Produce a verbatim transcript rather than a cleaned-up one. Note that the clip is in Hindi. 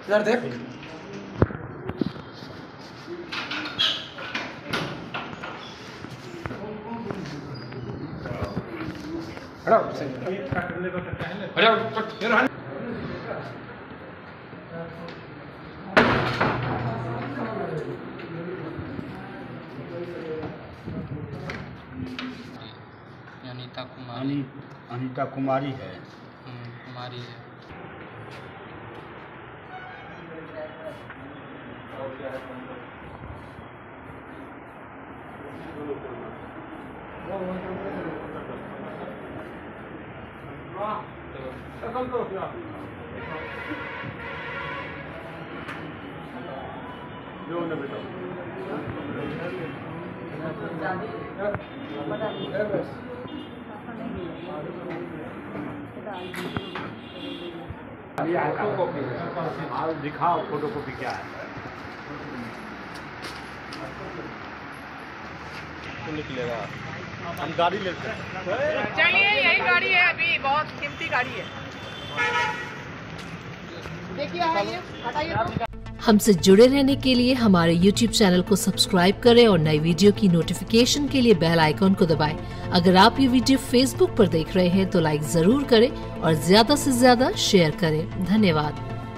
इधर देख। हटाओ हटाओ। अनीता कुमारी। अनीता कुमारी है। कुमारी है। दिखाओ फोटो कॉपी क्या है। तो निकलेगा, हम गाड़ी लेते हैं। चलिए यही गाड़ी है, अभी बहुत कीमती गाड़ी है। देखिए हटाइए। हमसे जुड़े रहने के लिए हमारे यूट्यूब चैनल को सब्सक्राइब करें और नई वीडियो की नोटिफिकेशन के लिए बेल आइकॉन को दबाएं। अगर आप ये वीडियो फेसबुक पर देख रहे हैं तो लाइक जरूर करें और ज्यादा से ज्यादा शेयर करें। धन्यवाद।